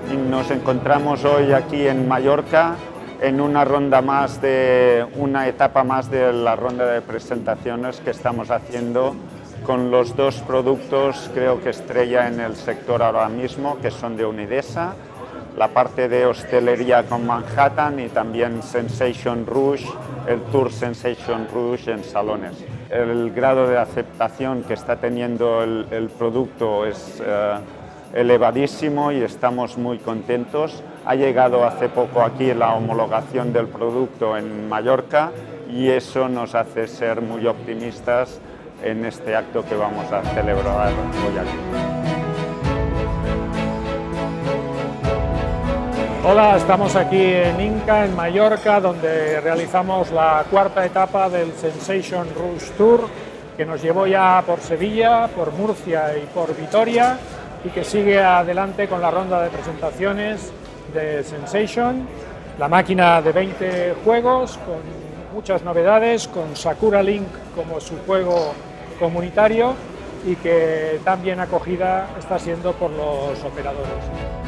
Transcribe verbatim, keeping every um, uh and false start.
y nos encontramos hoy aquí en Mallorca en una ronda más de una etapa más de la ronda de presentaciones que estamos haciendo con los dos productos, creo que estrella en el sector ahora mismo, que son de Unidesa, la parte de hostelería con Manhattan y también Sensation Rouge, el Tour Sensation Rouge en salones. El grado de aceptación que está teniendo el, el producto es eh, elevadísimo y estamos muy contentos. Ha llegado hace poco aquí la homologación del producto en Mallorca y eso nos hace ser muy optimistas en este acto que vamos a celebrar hoy aquí. Hola, estamos aquí en Inca, en Mallorca, donde realizamos la cuarta etapa del Sensation Rouge Tour, que nos llevó ya por Sevilla, por Murcia y por Vitoria, y que sigue adelante con la ronda de presentaciones de Sensation, la máquina de veinte juegos, con muchas novedades, con Sakura Link como su juego comunitario y que tan bien acogida está siendo por los operadores.